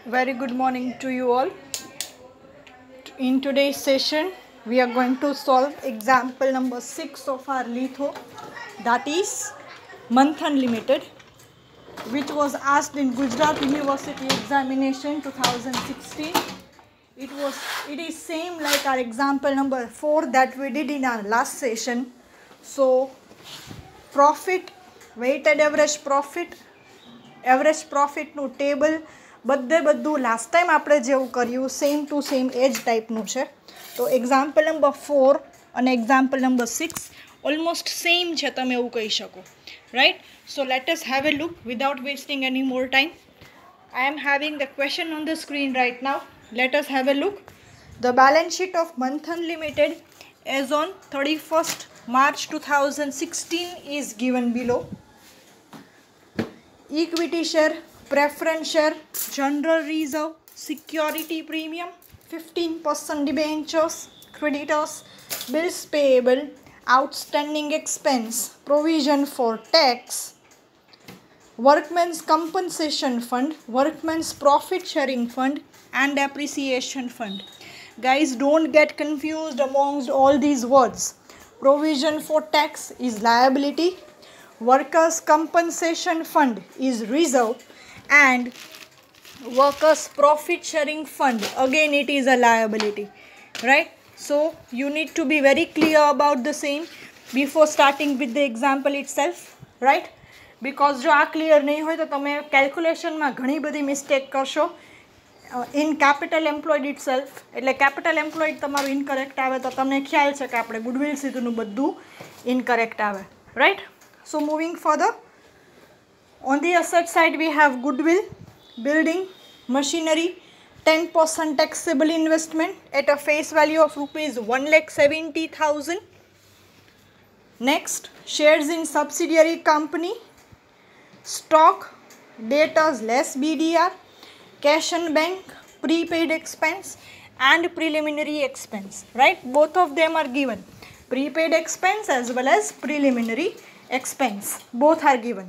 Very good morning to you all. In today's session, we are going to solve example number 6 of our litho, that is Manthan Limited, which was asked in Gujarat University examination 2016. It is same like our example number 4 that we did in our last session. So profit, weighted average profit નું table બધું last time આપણે જેવું કર્યું same to same એ જ ટાઈપનું છે. તો example number 4 અને એક્ઝામ્પલ નંબર 6 ઓલમોસ્ટ સેમ છે, તમે એવું કહી શકો, right? So let us have a look without wasting any more time. I am having the question on the screen right now. Let us have a look. The balance sheet of Manthan Limited as on 31st March 2016 is given below. Equity share, preference share, general reserve, security premium, 15% debentures, creditors, bills payable, outstanding expense, provision for tax, workmen's compensation fund, workmen's profit sharing fund, and appreciation fund. Guys, don't get confused amongst all these words. Provision for tax is liability, workers compensation fund is reserve, and workers profit sharing fund, again it is a liability, right? So you need to be very clear about the same before starting with the example itself, right? Because જો આ clear નહીં હોય તો તમે કેલ્ક્યુલેશનમાં ઘણી બધી mistake કરશો. In capital employed itself, એટલે કેપિટલ એમ્પ્લોયડ તમારું ઇનકરેક્ટ આવે તો તમને ખ્યાલ છે કે આપણે ગુડવિલ સીધુંનું બધું ઇનકરેક્ટ આવે, right? So moving further, on the asset side we have goodwill, building, machinery, 10% taxable investment at a face value of rupees 1,70,000. Next, shares in subsidiary company, stock, debtors less BDR, cash and bank, prepaid expense, and preliminary expense, right? Both of them are given. Prepaid expense as well as preliminary expense, both are given.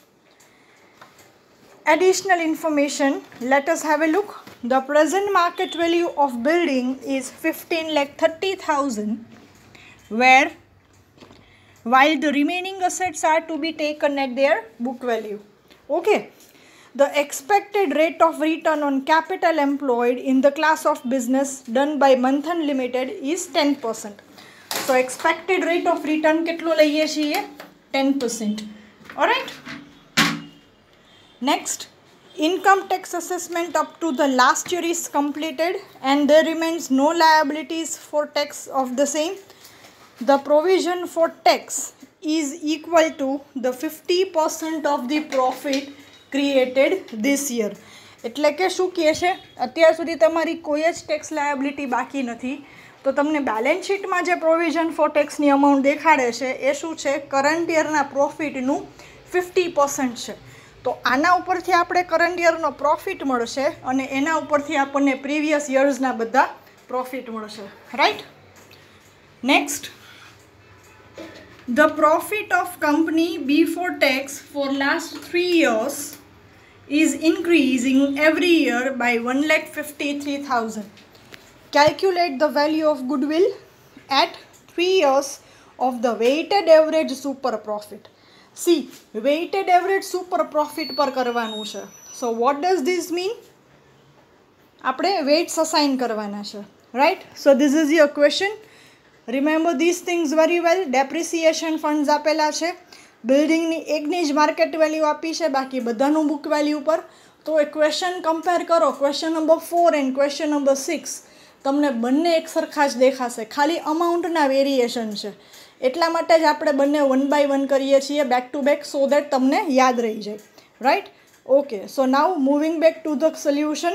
Additional information, let us have a look. The present market value of building is 15,30,000, where while the remaining assets are to be taken at their book value. Okay. The expected rate of return on capital employed in the class of business done by Manthan Limited is 10%. So expected rate of return કેટલો લઈએ છીએ? 10%. Alright. Next, income tax assessment up to the last year is completed and there remains no liabilities for tax of the same. The provision for tax is equal to the 50% of the profit created this year. એટલે કે શું કહે છે, અત્યાર સુધી તમારી કોઈ જ ટેક્સ લાયબિલિટી બાકી નથી, તો તમને બેલેન્સ શીટમાં જે પ્રોવિઝન ફોર ટેક્સની અમાઉન્ટ દેખાડે છે એ શું છે? કરંટ યરના પ્રોફિટનું 50% છે. તો આના ઉપરથી આપણે કરંટ યરનો પ્રોફિટ મળશે અને એના ઉપરથી આપણને પ્રીવિયસ યર્સના બધા પ્રોફિટ મળશે, right? Next, the profit of company before tax for last 3 years is increasing every year by 1,53,000. Calculate the value of goodwill at 3 years of the weighted average super profit. See, weighted average super profit પર કરવાનું છે. So what does this mean? આપણે weights assign કરવાના છે, right? So this is your question. Remember these things very well. Depreciation funds આપેલા છે, બિલ્ડિંગની એકની જ માર્કેટ વેલ્યુ આપી છે, બાકી બધાનું બુક વેલ્યુ પર. તો એ ક્વેશ્ચન કમ્પેર કરો, question number 4 and question number 6, તમને બંને એક સરખા જ દેખાશે, ખાલી અમાઉન્ટના વેરિએશન છે. એટલા માટે જ આપણે બંને 1 by 1 કરીએ છીએ back to back, so that તમને યાદ રહી જાય, right? Okay, so now moving back to the solution.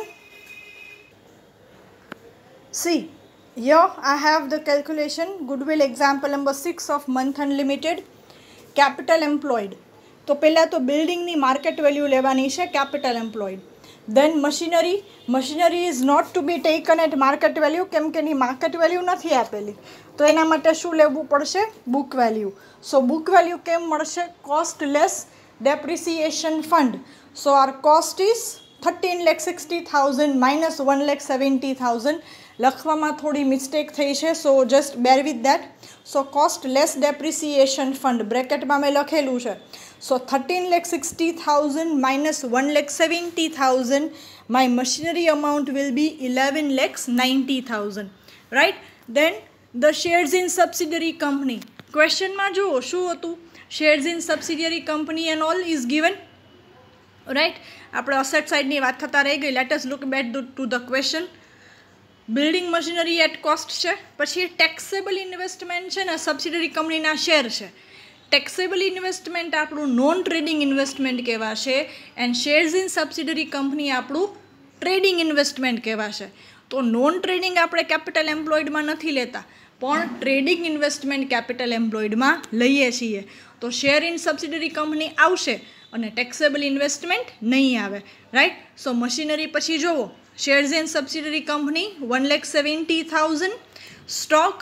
See, here I have the calculation. Goodwill example number 6 of Manthan Limited. Capital employed, તો પહેલાં તો બિલ્ડિંગની માર્કેટ વેલ્યુ લેવાની છે, capital employed. Then machinery is not to be taken at market value, કેમ કે એની market value નથી આપેલી, તો એના માટે શું લેવું પડશે? Book value. So book value કેમ મળશે? Cost less depreciation fund. So our cost is 13,60,000 minus 1,70,000 લખવામાં થોડી મિસ્ટેક થઈ છે, so just bear with that. So cost less depreciation fund બ્રેકેટમાં મેં લખેલું છે. સો 13,60,000 minus 1,70,000 my machinery amount will be 11,90,000, right? Then the shares in subsidiary company. Question માં જુઓ શું હતું, shares in subsidiary company and all is given, right? આપણે asset સાઇડની વાત થતા રહી ગઈ. Let us look back to the question. Building machinery at cost છે, પછી ટેક્સેબલ ઇન્વેસ્ટમેન્ટ છે ને સબસિડરી કંપનીના શેર છે. ટેક્સેબલ ઇન્વેસ્ટમેન્ટ આપણું નોન ટ્રેડિંગ ઇન્વેસ્ટમેન્ટ કહેવાશે and shares in subsidiary company આપણું ટ્રેડિંગ ઇન્વેસ્ટમેન્ટ કહેવાશે. તો નોન ટ્રેડિંગ આપણે કેપિટલ એમ્પ્લોયડમાં નથી લેતા, પણ ટ્રેડિંગ ઇન્વેસ્ટમેન્ટ કેપિટલ એમ્પ્લોયડમાં લઈએ છીએ. તો શેર ઇન સબસિડરી કંપની આવશે અને ટેક્સેબલ ઇન્વેસ્ટમેન્ટ નહીં આવે, રાઈટ? સો મશીનરી પછી જુઓ, shares in subsidiary company 1,70,000, stock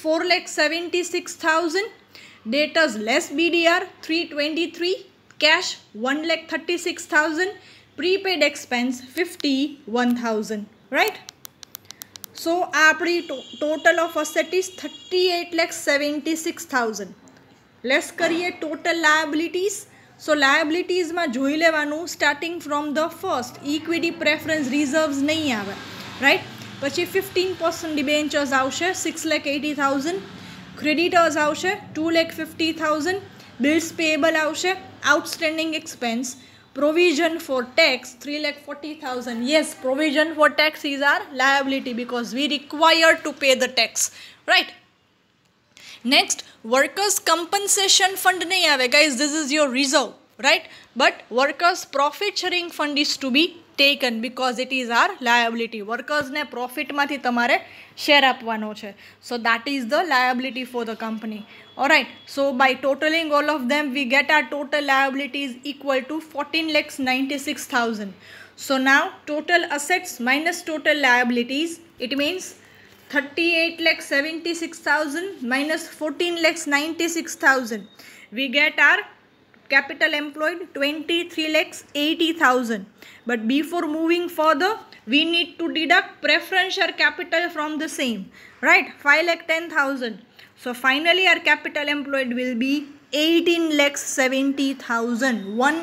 4,76,000, debtors less BDR 323, cash 1,36,000, prepaid expense 51,000, right? So આ આપણી total of asset is 38,76,000. Less કરીએ ટોટલ લાયબિલિટીઝ. સો લાયબિલિટીઝમાં જોઈ લેવાનું starting from the first, equity preference reserves નહીં આવે, રાઈટ? પછી 15% ડિબેન્ચર્સ આવશે 6,80,000, ક્રેડિટર્સ આવશે 2,50,000, બિલ્સ પેએબલ આવશે, outstanding expense, provision for tax 3,40,000. Yes, provision for tax is our liability because we require to pay the tax, right? Next, workers compensation fund nahi aave guys, this is your reserve, right? But workers profit sharing fund is to be taken because it is our liability. Workers ne profit mathi tamare share apવાનો છે, so that is the liability for the company. Alright, so by totaling all of them we get our total liabilities equal to 14,96,000. So now total assets minus total liabilities, it means 38,76,000 minus 14,96,000. We get our capital employed 23,80,000. But before moving further, we need to deduct preference share capital from the same, right? 5,10,000. So finally our capital employed will be 18,70,000,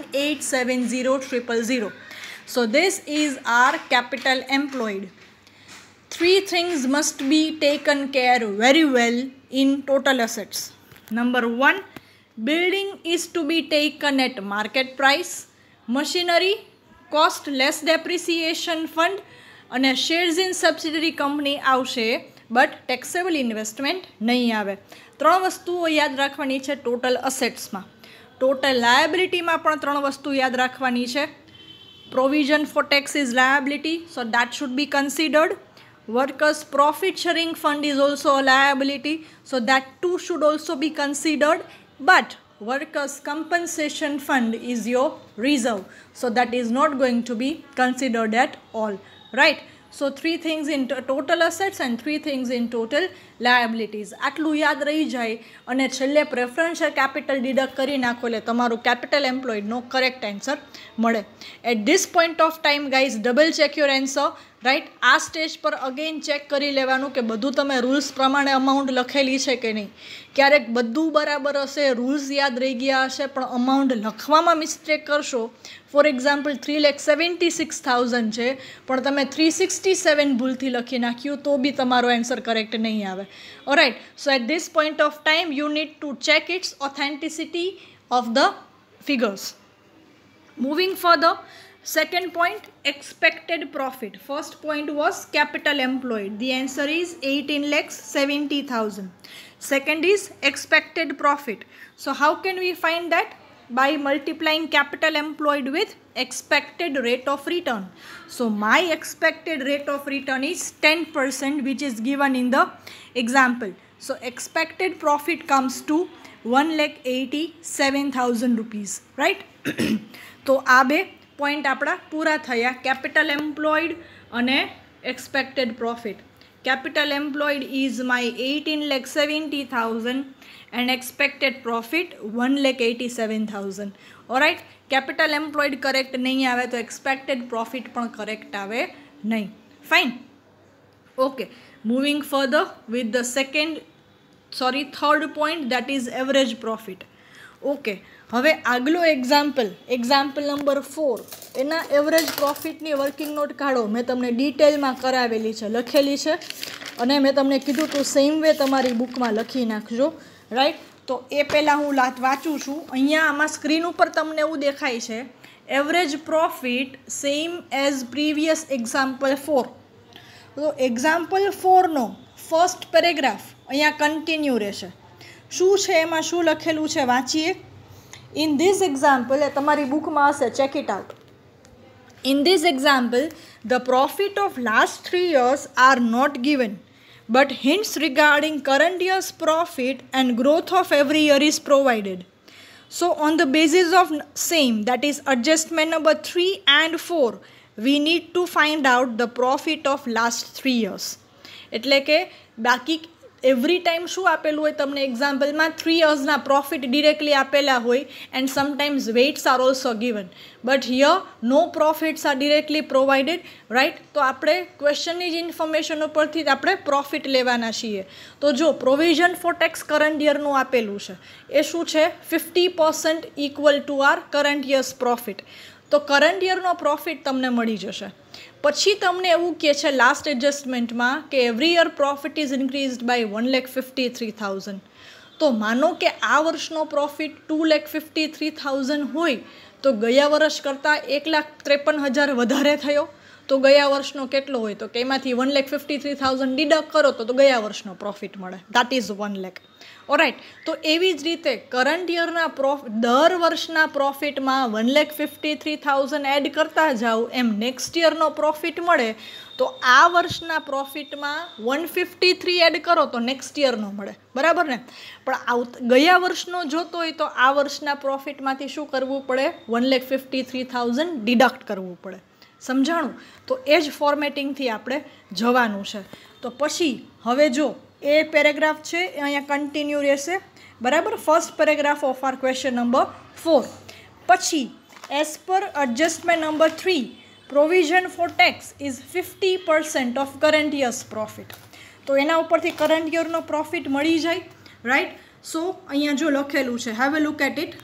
18,70,000. So this is our capital employed. Three things must be taken care very well in total assets. Number one, building is to be taken at market price. Machinery, cost less depreciation fund, અને shares in subsidiary company આવશે but taxable investment નહીં આવે. ત્રણ વસ્તુઓ યાદ રાખવાની છે total અસેટ્સમાં. Total લાયબિલિટીમાં પણ ત્રણ વસ્તુ યાદ રાખવાની છે. Provision for tax is liability, so that should be considered. Workers profit sharing fund is also a liability, so that too should also be considered. But workers compensation fund is your reserve, so that is not going to be considered at all, right? So three things in total assets and three things in total liabilities. આટલું યાદ રહી જાય અને છેલ્લે preferential capital deduct કરી નાખો એટલે તમારું કેપિટલ એમ્પ્લોયડનો કરેક્ટ આન્સર મળે. At this point of time guys double check your answer, right? આ સ્ટેજ પર અગેન ચેક કરી લેવાનું કે બધું તમે રૂલ્સ પ્રમાણે અમાઉન્ટ લખેલી છે કે નહીં. ક્યારેક બધું બરાબર હશે, રૂલ્સ યાદ રહી ગયા હશે, પણ અમાઉન્ટ લખવામાં મિસ્ટેક કરશો. ફોર એક્ઝામ્પલ 3,76,000 છે પણ તમે 367 ભૂલથી લખી નાખ્યું તો બી તમારો આન્સર કરેક્ટ નહીં આવે. Alright, so at this point of time you need to check its authenticity of the figures. Moving further, second point, expected profit. First point was capital employed. The answer is 18,70,000. Second is expected profit. So how can we find that? By multiplying capital employed with expected rate of return. So my expected rate of return is 10%, which is given in the example. So expected profit comes to 1,87,000 rupees, right? તો આ બે point આપણા પૂરા થયા, capital employed અને expected profit. capital employed is my 18,70,000 and expected profit 1,87,000. alright, capital employed correct नहीं आवे तो expected profit पण correct आवे नहीं. fine. okay, moving further with the third point, that is average profit. Okay, હવે આગલો example number 4, એના average પ્રોફિટની working note કાઢો. મેં તમને ડિટેલમાં કરાવેલી છે, લખેલી છે, અને મેં તમને કીધું તું સેમ વે તમારી બુકમાં લખી નાખજો. રાઈટ, તો એ પહેલાં હું વાંચું છું. અહીંયા આમાં સ્ક્રીન ઉપર તમને એવું દેખાય છે average profit same as previous example 4. તો એક્ઝામ્પલ 4નો ફર્સ્ટ પેરેગ્રાફ અહીંયા કન્ટિન્યુ રહેશે. શું છે એમાં, શું લખેલું છે વાંચીએ. ઇન ધીસ એક્ઝામ્પલ, એ તમારી બુકમાં હશે, check it out. In this example the profit of last 3 years are not given, but hints regarding current year's profit and growth of every year is provided. So on the basis of same, that is adjustment number 3 and 4, we need to find out the profit of last 3 years. એટલે કે બાકી every time શું આપેલું હોય તમને એક્ઝામ્પલમાં, 3 yearsના profit directly આપેલા હોય, and sometimes weights are also given, but here no profits are directly provided. Right, તો આપણે ક્વેશ્ચનની જ ઇન્ફોર્મેશન ઉપરથી આપણે પ્રોફિટ લેવાના છીએ. તો જો પ્રોવિઝન ફોર ટેક્સ કરંટ યરનું આપેલું છે, એ શું છે, 50% equal to our current year's profit. તો કરંટ યરનો પ્રોફિટ તમને મળી જશે. પછી તમને એવું કહે છે લાસ્ટ એડજસ્ટમેન્ટમાં કે every year profit is increased by 1,53,000. તો માનો કે આ વર્ષનો પ્રોફિટ 2,53,000 હોય, તો ગયા વર્ષ કરતાં 1,53,000 વધારે થયો. તો ગયા વર્ષનો કેટલો હોય, તો કે એમાંથી 1,53,000 ડિડક્ટ કરો તો ગયા વર્ષનો પ્રોફિટ મળે, દેટ ઇઝ 1 lakh. ઓરાઇટ, તો એવી જ રીતે કરંટ યરના દર વર્ષના પ્રોફિટમાં 1,53,000 એડ કરતા જાઓ, એમ નેક્સ્ટ યરનો પ્રોફિટ મળે. તો આ વર્ષના પ્રોફિટમાં 153 એડ કરો તો નેક્સ્ટ યરનો મળે, બરાબર ને. પણ ગયા વર્ષનો જોતો હોય તો આ વર્ષના પ્રોફિટમાંથી શું કરવું પડે, 1,53,000 ડિડક્ટ કરવું પડે. સમજાણું? તો એ જ ફોર્મેટિંગથી આપણે જવાનું છે. તો પછી હવે જો એ પેરેગ્રાફ છે એ અહીંયા કન્ટિન્યુ રહેશે, બરાબર. First paragraph of our question number 4. પછી as per adjustment number 3, provision for tax is 50% of current year's profit. તો એના ઉપરથી કરંટ યરનો પ્રોફિટ મળી જાય. રાઈટ, સો અહીંયા જો લખેલું છે, have a look at it,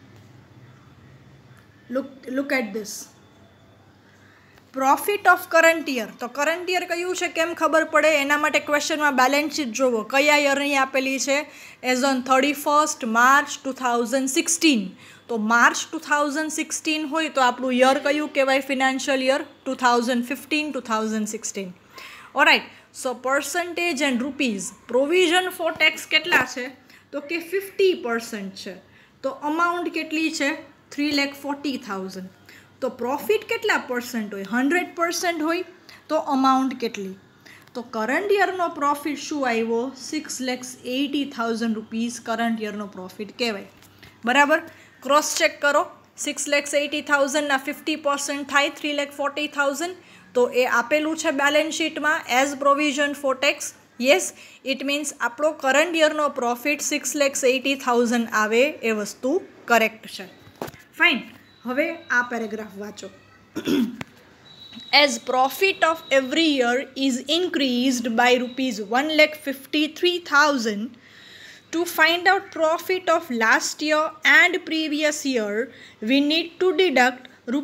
look at this. Profit of current year. તો કરંટ યર કયું છે કેમ ખબર પડે, એના માટે ક્વેશ્ચનમાં બેલેન્સ શીટ જોવો, કયા યરની આપેલી છે, એઝ ઓન 31st March 2016. તો માર્ચ 2016 હોય તો આપણું યર કયું કહેવાય, financial year 2015-2016. Alright, so percentage and rupees, provision for tax કેટલા છે, તો કે 50% છે. તો અમાઉન્ટ કેટલી છે, 3,40,000. તો પ્રોફિટ કેટલા પરસેન્ટ હોય, 100% હોય, તો અમાઉન્ટ કેટલી. તો કરંટ યરનો પ્રોફિટ શું આવ્યો, 6,80,000 રૂપીઝ કરંટ યરનો પ્રોફિટ કહેવાય. બરાબર, ક્રોસ ચેક કરો. 6,80,000ના 50% થાય 3,40,000. તો એ આપેલું છે બેલેન્સ શીટમાં as provision for tax. Yes, it means આપણો કરંટ યરનો પ્રોફિટ 6,80,000 આવે, એ વસ્તુ કરેક્ટ છે. ફાઇન. હવે આ પેરેગ્રાફ વાંચો. As profit of every year is increased by ₹1,53,000. To find out profit of last year and previous year, we need to deduct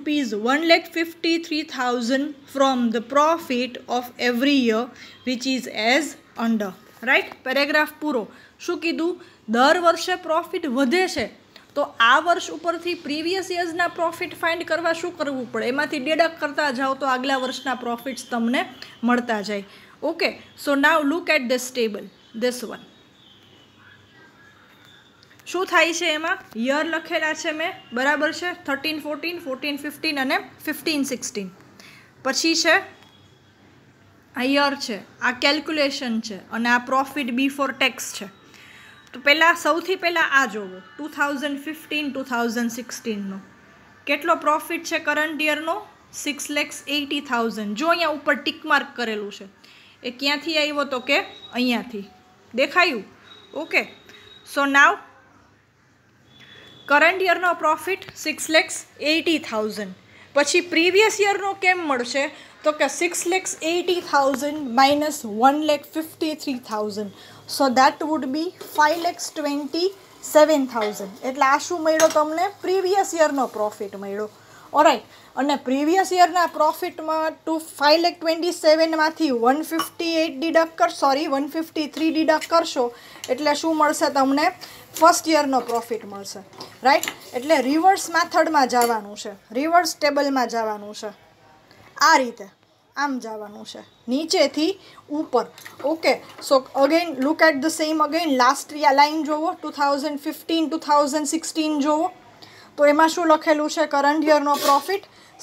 ₹1,53,000 from the profit of every year, which is as under. Right? Paragraph પૂરો. શું કીધું, દર વર્ષે profit વધે છે, તો આ વર્ષ ઉપરથી પ્રીવિયસ યર્સના પ્રોફિટ ફાઇન્ડ કરવા શું કરવું પડે, એમાંથી ડિડક્ટ કરતા જાઓ તો આગલા વર્ષના પ્રોફિટ્સ તમને મળતા જાય. Okay, so now look at this table, this one. શું થાય છે એમાં, યર લખેલા છે મેં, બરાબર છે, 13-14, 14-15 અને 15-16. પછી છે આ યર છે, આ કેલ્ક્યુલેશન છે, અને આ પ્રોફિટ બિફોર ટેક્સ છે. તો સૌથી પહેલાં આ જોવો, 2015-2016નો કેટલો પ્રોફિટ છે કરંટ યરનો, 6,80,000. જો અહીંયા ઉપર ટીક માર્ક કરેલું છે, એ ક્યાંથી આવ્યો તો કે અહીંયાથી દેખાયું. ઓકે, સો નાવ કરંટ યરનો પ્રોફિટ 6,80,000. પછી પ્રીવિયસ યરનો કેમ મળશે તો કે 6,80,000 minus 1,53,000. So that would be 5,27,000. એટલે આ શું મળ્યો તમને? પ્રીવિયસ યરનો પ્રોફિટ મળ્યો. ઓરાઈટ, અને પ્રીવિયસ યરના પ્રોફિટમાં 5,27,000માંથી 153 ડિડક્ટ કરશો એટલે શું મળશે તમને? ફર્સ્ટ યરનો પ્રોફિટ મળશે. રાઈટ, એટલે રિવર્સ મેથડમાં જવાનું છે, રિવર્સ ટેબલમાં જવાનું છે. આ રીતે આમ જવાનું છે, નીચેથી ઉપર. Okay, so again look at the same again. Last line જોવો, 2015-2016 જોવો તો એમાં શું લખેલું છે? કરંટ યરનો પ્રોફિટ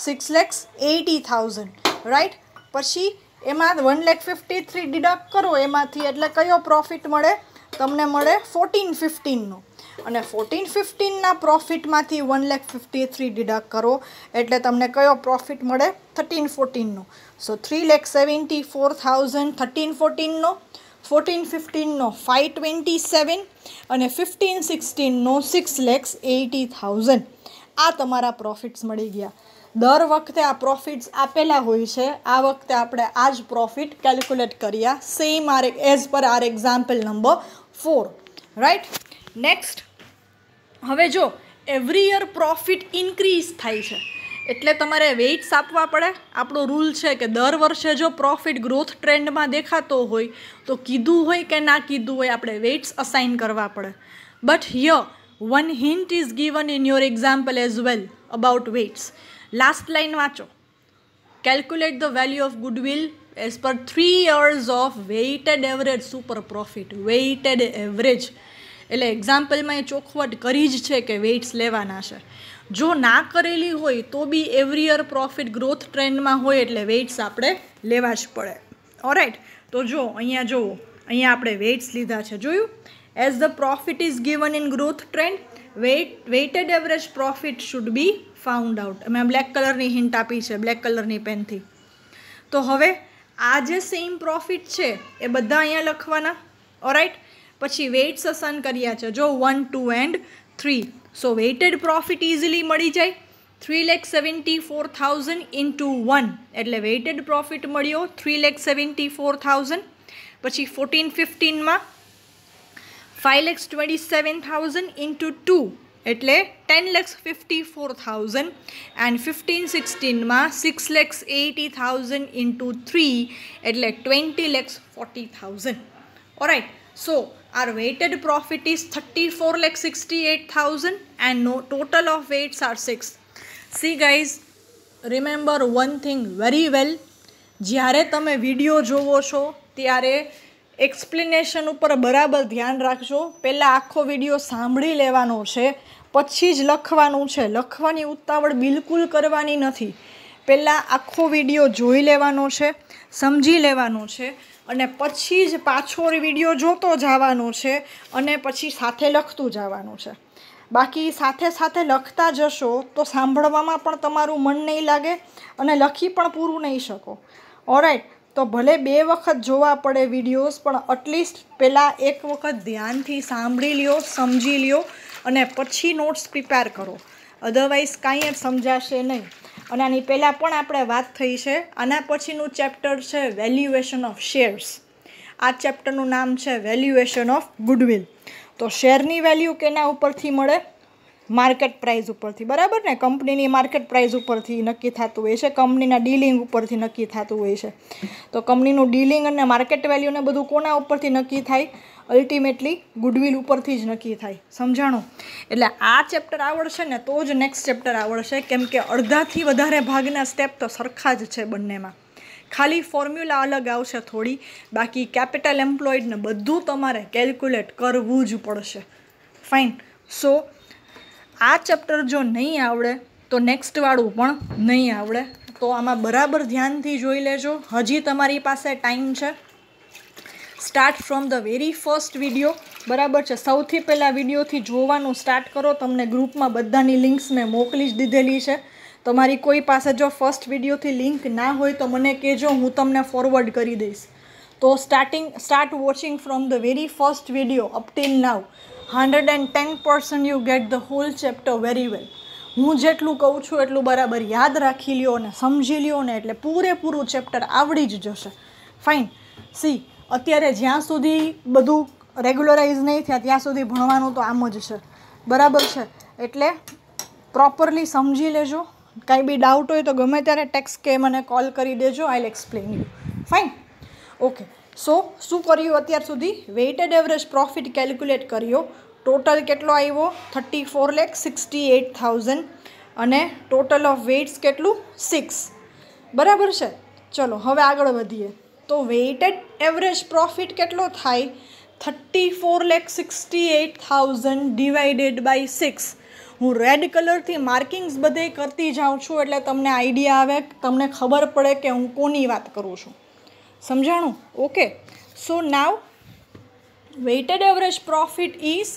6,80,000. રાઈટ, પછી એમાં 1,53,000 ડિડક્ટ કરો એમાંથી, એટલે કયો પ્રોફિટ મળે તમને? મળે 14,15નો. અને 14,15ના પ્રોફિટમાંથી 1,53,000 ડિડક્ટ કરો એટલે તમને કયો પ્રોફિટ મળે? 13,14નો. સો 3,74,000 13,14નો, 14,15નો 5,27 અને 15,16નો 6,80,000. આ તમારા પ્રોફિટ્સ મળી ગયા. દર વખતે આ પ્રોફિટ્સ આપેલા હોય છે, આ વખતે આપણે આ જ પ્રોફિટ કેલ્ક્યુલેટ કર્યા, same as per our example number 4. Right, next. હવે જો એવરી યર પ્રોફિટ ઇન્ક્રીઝ થાય છે એટલે તમારે વેઇટ્સ આપવા પડે. આપણો રૂલ છે કે દર વર્ષે જો પ્રોફિટ ગ્રોથ ટ્રેન્ડમાં દેખાતો હોય તો કીધું હોય કે ના કીધું હોય આપણે વેઇટ્સ અસાઇન કરવા પડે. But here one hint is given in your example as well about weights. Last line વાંચો. Calculate the value of goodwill as per 3 years of weighted average super profit. Weighted average એટલે એક્ઝામ્પલમાં એ ચોખવટ કરી જ છે કે વેઇટ્સ લેવાના છે. જો ના કરેલી હોય તો બી એવરી યર પ્રોફિટ ગ્રોથ ટ્રેન્ડમાં હોય એટલે વેઇટ્સ આપણે લેવા જ પડે. ઓરાઈટ, તો જો અહીંયા જુઓ, અહીંયા આપણે વેઇટ્સ લીધા છે, જોયું? As the profit is given in growth trend weighted average profit should be found out. મેં બ્લેક કલરની હિન્ટ આપી છે, બ્લેક કલરની પેનથી. તો હવે આ જે સેમ પ્રોફિટ છે એ બધા અહીંયા લખવાના. ઓરાઈટ, પછી વેઇટ્સ અસાઇન કર્યા છે, જો 1, 2 and 3. So weighted profit easily મળી જાય. 3,74,000 into 1 એટલે વેઇટેડ પ્રોફિટ મળ્યો 3,74,000. પછી 14,15માં 5,27,000 into 2 એટલે 10,54,000 and 15,16માં 6,80,000 into 3 એટલે 20,40,000. Alright, so our weighted profit is 34,68,000 and no total of weights are 6. See guys, remember one thing very well. જ્યારે તમે વિડીયો જોવો છો ત્યારે એક્સપ્લેનેશન ઉપર બરાબર ધ્યાન રાખજો. પહેલાં આખો વિડીયો સાંભળી લેવાનો છે, પછી જ લખવાનું છે. લખવાની ઉતાવળ બિલકુલ કરવાની નથી. પહેલાં આખો વિડીયો જોઈ લેવાનો છે, સમજી લેવાનો છે અને પછી જ પાછો વિડીયો જોતો જવાનો છે અને પછી સાથે લખતું જવાનું છે. બાકી સાથે સાથે લખતા જશો તો સાંભળવામાં પણ તમારું મન નહીં લાગે અને લખી પણ પૂરું નહીં શકો. ઓરાઈટ, તો ભલે 2 વખત જોવા પડે વિડીયોઝ, પણ એટલીસ્ટ પહેલાં એક વખત ધ્યાનથી સાંભળી લ્યો, સમજી લ્યો અને પછી નોટ્સ પ્રિપેર કરો. અધરવાઇઝ કાંઈ જ સમજાશે નહીં. અને આની પહેલાં પણ આપણે વાત થઈ છે. આના પછીનું ચેપ્ટર છે વેલ્યુએશન ઓફ શેર્સ. આ ચેપ્ટરનું નામ છે વેલ્યુએશન ઓફ ગુડવિલ. તો શેરની વેલ્યુ કેના ઉપરથી મળે? માર્કેટ પ્રાઇસ ઉપરથી, બરાબર ને? કંપનીની માર્કેટ પ્રાઇસ ઉપરથી નક્કી થતું હોય છે, કંપનીના ડીલિંગ ઉપરથી નક્કી થતું હોય છે. તો કંપનીનું ડીલિંગ અને માર્કેટ વેલ્યુને બધું કોના ઉપરથી નક્કી થાય? અલ્ટિમેટલી ગુડવિલ ઉપરથી જ નક્કી થાય. સમજાણું? એટલે આ ચેપ્ટર આવડશે ને તો જ નેક્સ્ટ ચેપ્ટર આવડશે, કેમ કે અડધાથી વધારે ભાગના સ્ટેપ તો સરખા જ છે બંનેમાં. ખાલી ફોર્મ્યુલા અલગ આવશે થોડી, બાકી કેપિટલ એમ્પ્લોયડને બધું તમારે કેલ્ક્યુલેટ કરવું જ પડશે. ફાઇન. સો આ ચેપ્ટર જો નહીં આવડે તો નેક્સ્ટવાળું પણ નહીં આવડે. તો આમાં બરાબર ધ્યાનથી જોઈ લેજો. હજી તમારી પાસે ટાઈમ છે. Start from the very first video, બરાબર છે? સૌથી પહેલાં વિડીયોથી જોવાનું સ્ટાર્ટ કરો. તમને ગ્રુપમાં બધાની લિંક્સ મેં મોકલી જ દીધેલી છે. તમારી કોઈ પાસે જો ફર્સ્ટ વિડીયોથી લિંક ના હોય તો મને કહેજો, હું તમને ફોરવર્ડ કરી દઈશ. તો start watching from the very first video up till now. 110% you get the whole chapter very well. હું જેટલું કહું છું એટલું બરાબર યાદ રાખી લ્યો ને સમજી લ્યો ને એટલે પૂરેપૂરું ચેપ્ટર આવડી જ જશે. ફાઇન. સી, અત્યારે જ્યાં સુધી બધું રેગ્યુલરાઇઝ નહીં થયા ત્યાં સુધી ભણવાનું તો આમ જ છે, બરાબર છે. એટલે પ્રોપરલી સમજી લેજો. કાંઈ બી ડાઉટ હોય તો ગમે ત્યારે ટેક્સ્ટ કે મને કોલ કરી દેજો. I will explain you. Fine. Okay. So શું કર્યું અત્યાર સુધી? વેઇટેડ એવરેજ પ્રોફિટ કેલ્ક્યુલેટ કર્યો. ટોટલ કેટલો આવ્યો? 34,68,000 અને ટોટલ ઓફ વેઇટ્સ કેટલું? 6. બરાબર છે. ચલો હવે આગળ વધીએ. તો વેઇટેડ એવરેજ પ્રોફિટ કેટલો થાય? 34,68,000 ડિવાઇડેડ બાય 6. હું રેડ કલરથી માર્કિંગ્સ બધે કરતી જાઉં છું એટલે તમને આઈડિયા આવે, તમને ખબર પડે કે હું કોની વાત કરું છું. સમજાણું? Okay. So now weighted average profit is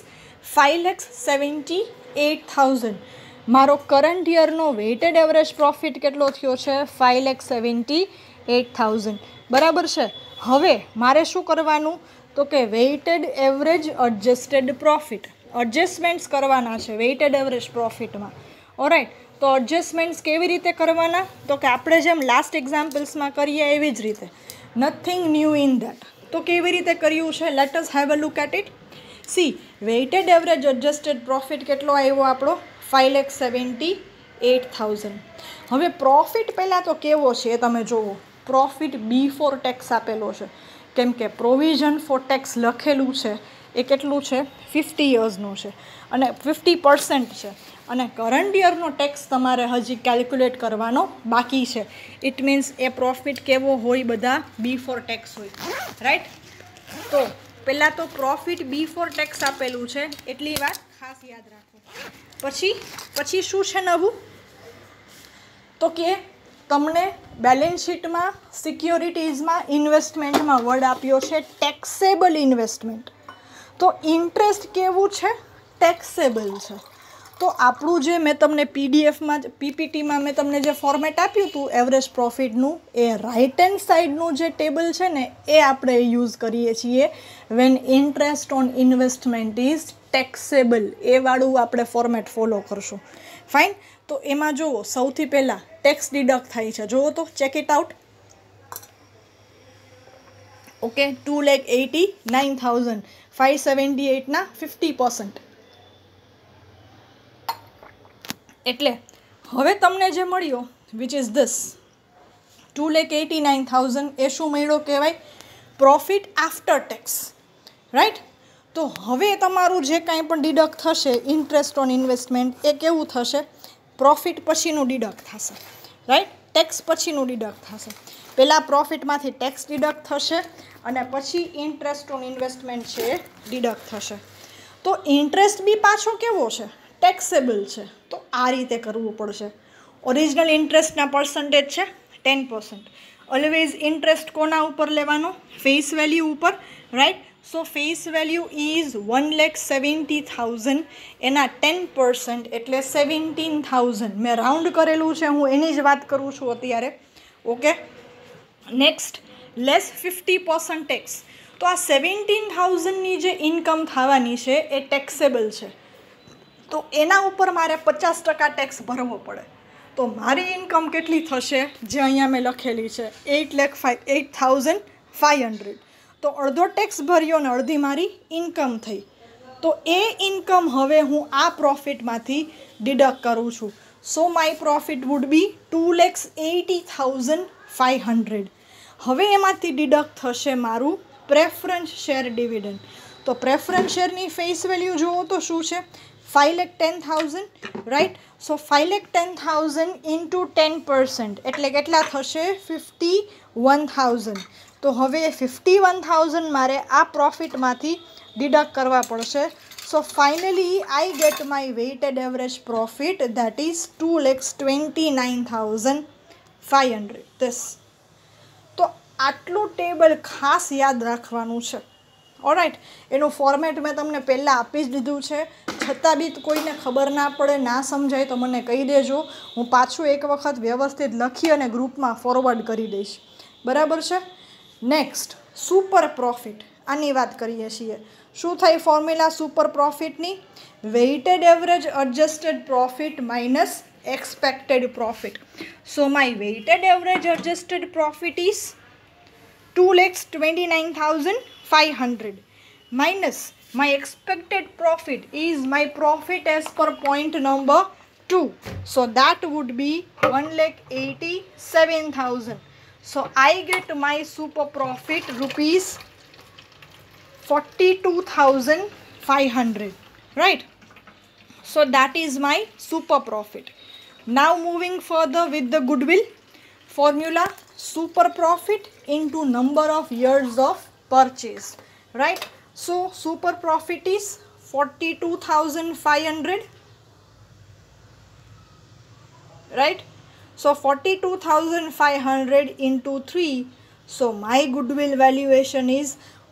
5,78,000. મારો કરંટ યરનો વેઇટેડ એવરેજ પ્રોફિટ કેટલો થયો છે? 5,78,000. બરાબર છે. હવે મારે શું કરવાનું? તો કે weighted average adjusted profit, adjustments કરવાના છે વેઇટેડ એવરેજ પ્રોફિટમાં. ઓરાઇટ. તો એડજસ્ટમેન્ટ્સ કેવી રીતે કરવાના? તો કે આપણે જેમ લાસ્ટ એક્ઝામ્પલ્સમાં કરીએ એવી જ રીતે. Nothing new in that. તો કેવી રીતે કર્યું છે? Let us have a look at it. See, weighted average adjusted profit કેટલો આવ્યો આપણો? 5,78,000. હવે પ્રોફિટ પહેલાં તો કેવો છે એ તમે જુઓ. પ્રોફિટ બિફોર ટેક્સ આપેલો છે, કેમ કે પ્રોવિઝન ફોર ટેક્સ લખેલું છે એ કેટલું છે? 50 યર્સનું છે અને 50% છે. અને કરંટ યરનો ટેક્સ તમારે હજી કેલ્ક્યુલેટ કરવાનો બાકી છે. ઇટ મીન્સ એ પ્રોફિટ કેવો હોય? બધા બિફોર ટેક્સ હોય. રાઈટ. તો પહેલાં તો પ્રોફિટ બિફોર ટેક્સ આપેલું છે એટલી વાત ખાસ યાદ રાખો. પછી શું છે નવું? તો કે તમને બેલેન્સ શીટમાં, સિક્યોરિટીઝમાં, ઇન્વેસ્ટમેન્ટમાં વર્ડ આપ્યો છે ટેક્સેબલ ઇન્વેસ્ટમેન્ટ. તો ઇન્ટરેસ્ટ કેવું છે? ટેક્સેબલ છે. તો આપણું જે મેં તમને પીડીએફમાં પીપીટીમાં મેં તમને જે ફોર્મેટ આપ્યું હતું એવરેજ પ્રોફિટનું, એ રાઇટ હેન્ડ સાઈડનું જે ટેબલ છે ને એ આપણે યુઝ કરીએ છીએ when interest on investment is taxable. એ વાળું આપણે ફોર્મેટ ફોલો કરશું. ફાઇન. તો એમાં જુઓ, સૌથી પહેલાં ટેક્સ ડિડક્ટ થાય છે. જુઓ તો, ચેક ઇટ આઉટ. ઓકે. 2,89,000. 578 50%. એટલે હવે તમને જે મળ્યો વિચ ઇઝ ધીસ 2,89,000 એ શું મળ્યો કહેવાય? Profit after tax. રાઈટ. તો હવે તમારું જે કાંઈ પણ ડિડક્ટ થશે ઇન્ટરેસ્ટ ઓન ઇન્વેસ્ટમેન્ટ એ કેવું થશે? પ્રોફિટ પછીનું ડિડક્ટ થશે. રાઈટ. ટેક્સ પછીનું ડિડક્ટ થશે. પહેલાં પ્રોફિટમાંથી ટેક્સ ડિડક્ટ થશે અને પછી ઇન્ટરેસ્ટ ઓન ઇન્વેસ્ટમેન્ટ છે એ ડિડક્ટ થશે. તો ઇન્ટરેસ્ટ બી પાછો કેવો છે? ટેક્સેબલ છે. તો આ રીતે કરવું પડશે. ઓરિજિનલ ઇન્ટરેસ્ટના પર્સન્ટેજ છે 10%. ઓલવેઝ ઇન્ટરેસ્ટ કોના ઉપર લેવાનો? ફેસ વેલ્યુ ઉપર. Right. So face value is 1,70,000. એના 10% એટલે 17,000. મેં રાઉન્ડ કરેલું છે, હું એની જ વાત કરું છું અત્યારે. ઓકે. Next, less 50% tax. તો આ 17,000ની જે ઇન્કમ થવાની છે એ ટેક્સેબલ છે. તો એના ઉપર મારે 50% ટેક્સ ભરવો પડે. તો મારી ઇન્કમ કેટલી થશે? જે અહીંયા મેં લખેલી છે 8,05,500. તો અડધો ટેક્સ ભર્યો ને અડધી મારી ઇન્કમ થઈ. તો એ ઇન્કમ હવે હું આ પ્રોફિટમાંથી ડિડક્ટ કરું છું. So my profit would be 2,80,500. હવે એમાંથી ડિડક્ટ થશે મારું પ્રેફરન્સ શેર ડિવિડન્ડ. તો પ્રેફરન્સ શેરની ફેસ વેલ્યુ જુઓ તો શું છે? 5,10,000. રાઈટ. સો 5,10,000 ઇન્ટુ 10% એટલે કેટલા થશે? 51,000. તો હવે 51,000 મારે આ પ્રોફિટમાંથી ડિડક્ટ કરવા પડશે. So finally I get my weighted average profit that is 2,29,500. This. તો આટલું ટેબલ ખાસ યાદ રાખવાનું છે. ઓલરાઇટ. એનું ફોર્મેટ મેં તમને પહેલાં આપી જ દીધું છે. છતાં બી કોઈને ખબર ના પડે, ના સમજાય તો મને કહી દેજો. હું પાછું એક વખત વ્યવસ્થિત લખી અને ગ્રુપમાં ફોરવર્ડ કરી દઈશ. બરાબર છે. નેક્સ્ટ, સુપર પ્રોફિટ આની વાત કરીએ છીએ. શું થાય ફોર્મ્યુલા સુપર પ્રોફિટની? Weighted average adjusted profit minus expected profit. So my weighted average adjusted profit is 2,29,500 minus my expected profit is my profit as per point number 2. So that would be 1,87,000. So I get my super profit rupees 42,500, right? So that is my super profit. Now moving further with the goodwill formula, super profit into number of years of purchase, right? So super profit is 42,500, right? So 42,500 into 3, so my goodwill valuation is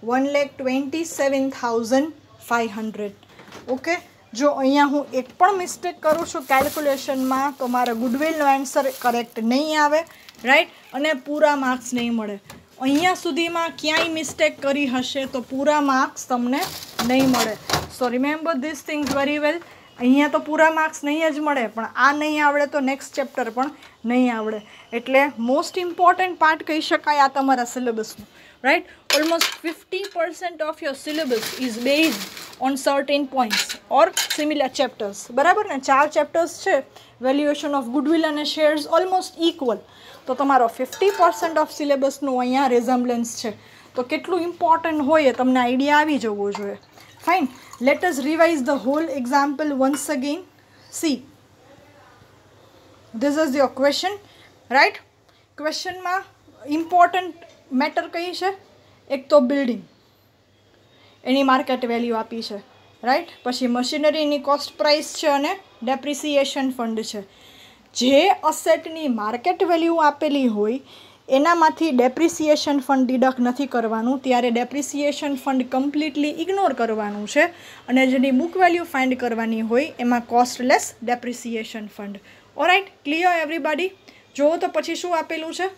1,27,500. okay, જો અહીંયા હું એક પણ mistake કરું છું કેલ્ક્યુલેશનમાં તો મારા ગુડવિલનો answer correct નહીં આવે, રાઈટ, અને પૂરા માર્ક્સ નહીં મળે. અહીંયા સુધીમાં ક્યાંય મિસ્ટેક કરી હશે તો પૂરા માર્ક્સ તમને નહીં મળે. So remember this things very well. અહીંયા તો પૂરા માર્ક્સ નહીં જ મળે, પણ આ નહીં આવડે તો નેક્સ્ટ ચેપ્ટર પણ નહીં આવડે. એટલે મોસ્ટ ઇમ્પોર્ટન્ટ પાર્ટ કહી શકાય આ તમારા સિલેબસનું, right? Almost 50% of your syllabus is based on certain points or similar chapters. બરાબર ને? 4 ચેપ્ટર્સ છે, વેલ્યુએશન ઓફ ગુડવિલ અને શેર્સ ઓલમોસ્ટ ઇક્વલ. તો તમારો 50% ઓફ સિલેબસનું અહીંયા રેઝમ્બલન્સ છે. તો કેટલું ઇમ્પોર્ટન્ટ હોય એ તમને આઈડિયા આવી જવો જોઈએ. Fine, let us revise the whole example once again. See, this is your question, right? ક્વેશ્ચનમાં ઇમ્પોર્ટન્ટ મેટર કઈ છે? એક તો બિલ્ડિંગ, એની માર્કેટ વેલ્યુ આપી છે, રાઈટ? પછી મશીનરીની કોસ્ટ પ્રાઇસ છે અને ડેપ્રિસિએશન ફંડ છે. જે અસેટની માર્કેટ વેલ્યુ આપેલી હોય એનામાંથી ડેપ્રિસિએશન ફંડ ડિડક્ટ નથી કરવાનું, ત્યારે ડેપ્રિસિએશન ફંડ કમ્પ્લીટલી ઇગ્નોર કરવાનું છે, અને જેની બુક વેલ્યુ ફાઇન્ડ કરવાની હોય એમાં costless depreciation fund. Alright, clear everybody? જુઓ તો પછી શું આપેલું છે?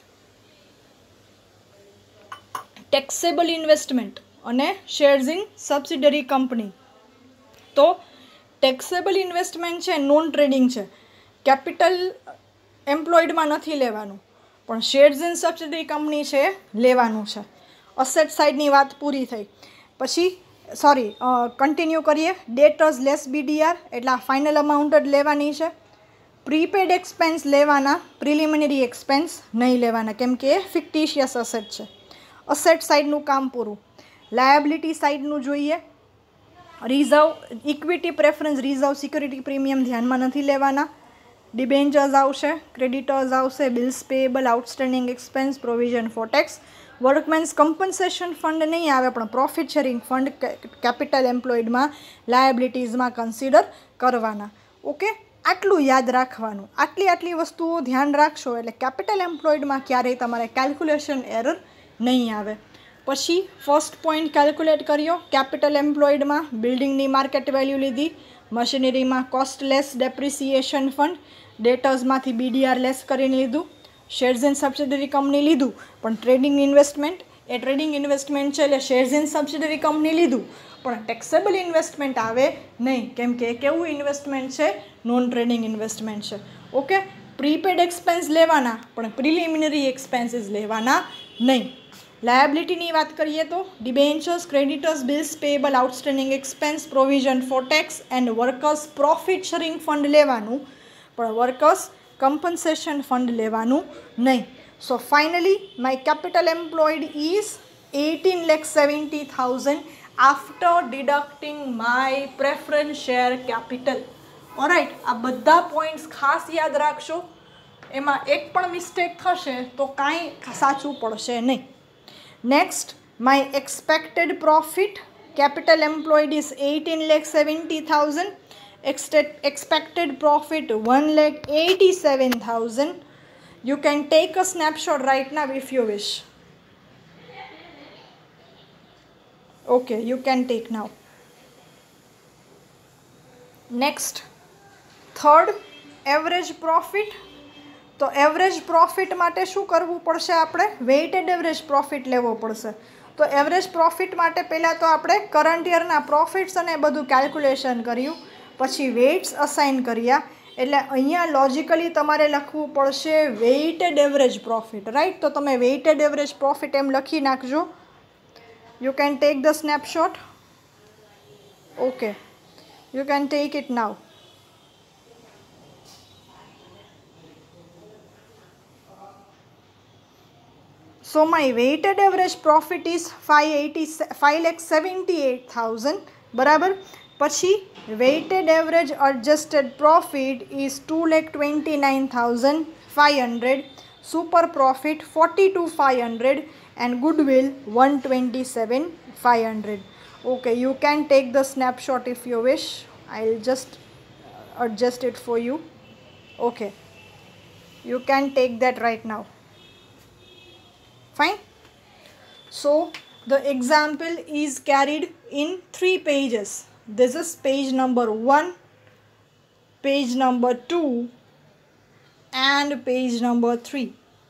ટેક્સેબલ ઇન્વેસ્ટમેન્ટ અને શેર્સ ઇન સબસિડરી કંપની. તો ટેક્સેબલ ઇન્વેસ્ટમેન્ટ છે, નોન ટ્રેડિંગ છે, કેપિટલ એમ્પ્લોયડમાં નથી લેવાનું, પણ શેર્સ ઇન સબસિડરી કંપની છે લેવાનું છે. અસેટ સાઇડની વાત પૂરી થઈ. પછી કન્ટિન્યુ કરીએ. ડેટર્સ લેસ બીડીઆર એટલે આ ફાઇનલ અમાઉન્ટ જ લેવાની છે. પ્રીપેડ એક્સપેન્સ લેવાના, પ્રિલિમિનરી એક્સપેન્સ નહીં લેવાના, કેમ કે એ ફિક્ટિશિયસ અસેટ છે. અસેટ સાઇડનું કામ પૂરું. લાયબિલિટી સાઇડનું જોઈએ. Reserve, equity preference reserve, security premium ધ્યાનમાં નથી લેવાના. ડિબેન્ચર્સ આવશે, ક્રેડિટર્સ આવશે, bills payable, outstanding expense, provision for tax. Workmen's compensation fund નહીં આવે, પણ પ્રોફિટ શેરિંગ ફંડ કેપિટલ એમ્પ્લોયડમાં લાયબિલિટીઝમાં કન્સિડર કરવાના. ઓકે, આટલું યાદ રાખવાનું. આટલી વસ્તુઓ ધ્યાન રાખશો એટલે કેપિટલ એમ્પ્લોયડમાં ક્યારેય તમારે કેલ્ક્યુલેશન એરર નહીં આવે. પછી ફર્સ્ટ પોઈન્ટ કેલ્ક્યુલેટ કર્યો. કેપિટલ એમ્પ્લોયડમાં બિલ્ડિંગની માર્કેટ વેલ્યુ લીધી, મશીનરીમાં કોસ્ટલેસ ડેપ્રિસિએશન ફંડ, ડેટર્સમાંથી બીડીઆર લેસ કરીને લીધું, શેર્સ ઇન સબસિડરી કંપની લીધું, પણ ટ્રેડિંગ ઇન્વેસ્ટમેન્ટ એ ટ્રેડિંગ ઇન્વેસ્ટમેન્ટ છે એટલે શેર્સ ઇન સબસિડરી કંપની લીધું, પણ ટેક્સેબલ ઇન્વેસ્ટમેન્ટ આવે નહીં, કેમ કે કેવું ઇન્વેસ્ટમેન્ટ છે? નોન ટ્રેડિંગ ઇન્વેસ્ટમેન્ટ છે. ઓકે, પ્રીપેડ એક્સપેન્સ લેવાના, પણ પ્રિલિમિનરી એક્સપેન્સીસ લેવાના નહીં. લાયબિલિટીની વાત કરીએ તો debentures, creditors, bills payable, outstanding expense, provision for tax and workers profit sharing fund લેવાનું, પણ વર્કર્સ કમ્પન્સેશન ફંડ લેવાનું નહીં. So finally my capital employed is 18,70,000 after deducting my preference share capital. Alright, આ બધા પોઈન્ટ્સ ખાસ યાદ રાખશો. એમાં એક પણ મિસ્ટેક થશે તો કાંઈ સાચું પડશે નહીં. Next, my expected profit, capital employed is 18,70,000, expected profit 1,87,000. You can take a snapshot right now if you wish. Okay, you can take now. Next, third, average profit. તો એવરેજ પ્રોફિટ માટે શું કરવું પડશે? આપણે વેઇટેડ એવરેજ પ્રોફિટ લેવો પડશે. તો average profit માટે પહેલાં તો આપણે કરંટ યરના પ્રોફિટ્સ અને બધું કેલ્ક્યુલેશન કર્યું, પછી વેઇટ્સ અસાઇન કર્યા. એટલે અહીંયા લોજિકલી તમારે લખવું પડશે વેઇટેડ એવરેજ પ્રોફિટ, રાઈટ. તો તમે વેઇટેડ એવરેજ પ્રોફિટ એમ લખી નાખજો. You can take the snapshot. Okay, you can take it now. So my weighted average profit is 5,78,000 બરાબર. પછી weighted average adjusted profit is 2,29,500, super profit 42,500 and goodwill 127,500. Okay, you can take the snapshot if you wish. I'll just adjust it for you. Okay, you can take that right now. Fine. So the example is carried in 3 pages. This is page number 1, page number 2 and page number 3.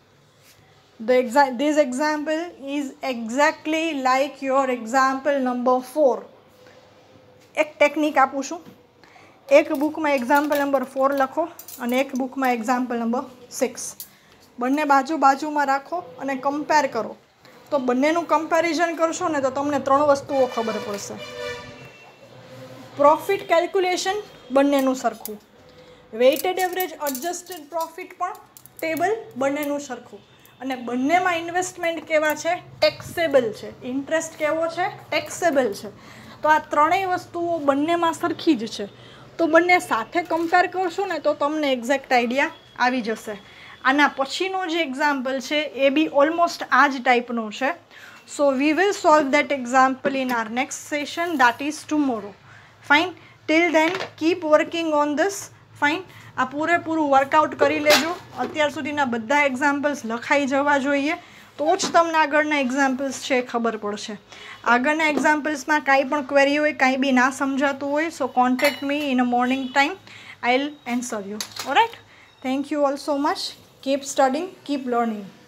This example is exactly like your example number 4. એક technique આપું છું. એક બુકમાં example number 4 લખો અને એક બુકમાં example number 6. બંને બાજુ બાજુમાં રાખો અને કમ્પેર કરો. તો બંનેનું કમ્પેરિઝન કરશો ને તો તમને 3 વસ્તુઓ ખબર પડશે. પ્રોફિટ કેલ્ક્યુલેશન બંનેનું સરખું, વેઇટેડ એવરેજ એડજસ્ટેડ પ્રોફિટ પણ ટેબલ બંનેનું સરખું, અને બંનેમાં ઇન્વેસ્ટમેન્ટ કેવા છે? ટેક્સેબલ છે. ઇન્ટરેસ્ટ કેવો છે? ટેક્સેબલ છે. તો આ ત્રણેય વસ્તુઓ બંનેમાં સરખી જ છે. તો બંને સાથે કમ્પેર કરશો ને તો તમને એક્ઝેક્ટ આઈડિયા આવી જશે. આના પછીનો જે એક્ઝામ્પલ છે એ બી ઓલમોસ્ટ આ જ ટાઈપનો છે. So we will solve that example in our next session, that is tomorrow. Fine. Till then keep working on this. Fine. આ પૂરેપૂરું વર્કઆઉટ કરી લેજો. અત્યાર સુધીના બધા એક્ઝામ્પલ્સ લખાઈ જવા જોઈએ, તો જ તમને આગળના એક્ઝામ્પલ્સ છે એ ખબર પડશે. આગળના એક્ઝામ્પલ્સમાં કાંઈ પણ ક્વેરી હોય, કાંઈ બી ના સમજાતું હોય, so contact me in a morning time. I will answer you. Alright. Thank you all so much. Keep studying, keep learning.